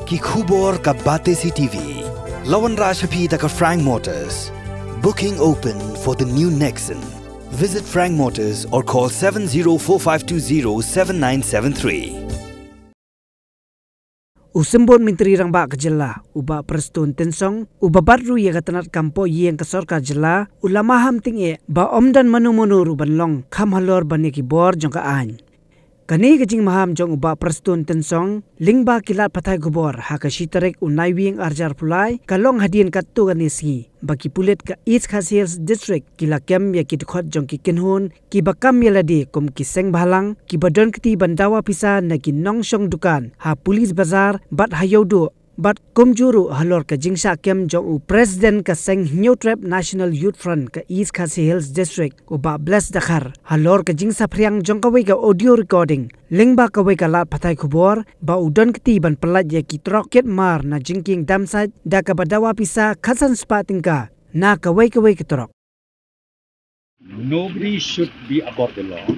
ki khubor ka bate si TV. Lawan Rashapi da ka Frank Motors. Booking open for the new Nexon. Visit Frank Motors or call 7045207973. Usembon Menteri Rangba Kejela, uba Preston Tensong, uba Badru ye katanat kampo yang kesor Kejela, ulama ham tinggi ba om dan manu ruban long kam Halor baniki bor jongka an. Kani kejing maham jong uba Preston Tensong, lingba kilat patai gubor hakashi tarik unai wing arjar pulai kalong hadian katu ganisi baki pulit ka East Hills District kila kem ya kidkhot jong ki kenhun ki bakam yaladi kum ki seng balang ki badon kiti bandawa pisa na ki nong shong dukan ha pulis bazar bat hayodo bat kumjuru Halor ka jingsa kem jong u president ka seng new trap National Youth Front ka East Hills District uba bless dakhar Halor ka jingsa priang jong kawai ka audio recording lingba kawai ka lat patai kubor ba udon kiti ban pelat ya ki troket mar na jingking damsaj da ka badawa pisa khasan spatingka na kawai ketrok. Nobody should be above the law,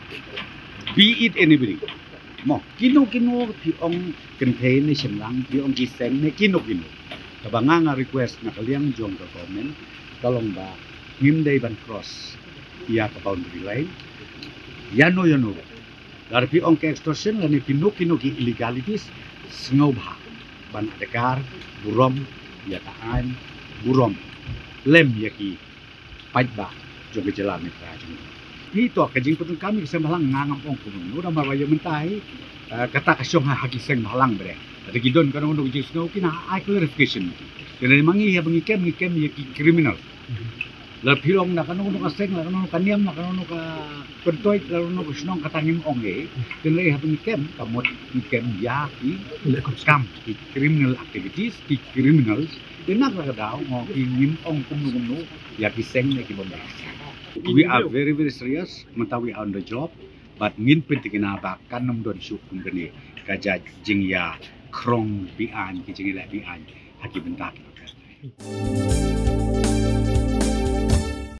be it anybody. Mo kino pi ong contain ni lang pi ong giseng ni kino. Kabanga nga request na kaliang jong ka government kalong ba himday ban cross iya ka boundary line. Yano. Dar pi ong ka extortion lani kino ki illegalities sngob ha ban adekar burom ya taan burom lem yaki pajba jong jalan ni prajung. Ito kajing putun kami kisah malang ngangam ong kumun. Udah mawayo mentai kata kasyong hagiseng malang bre. Ada gidon kan untuk jis no kina clarification. Kena mangi ya mengikem ya criminal. Lalu pilong nak kan untuk kaseng lah kan kaniam lah kan untuk pentoy lalu untuk senong katangim ong kena ya mengikem kamot mengikem ya kam criminal activities criminals. Kena lah kadau mau ingin ong kumun ya kiseng ni kibomba. We are very serious, mata we are on the job, but ngin penting na ba kanam don syuk ngene kaja jing ya krong bian ki jing la bian haki bentak.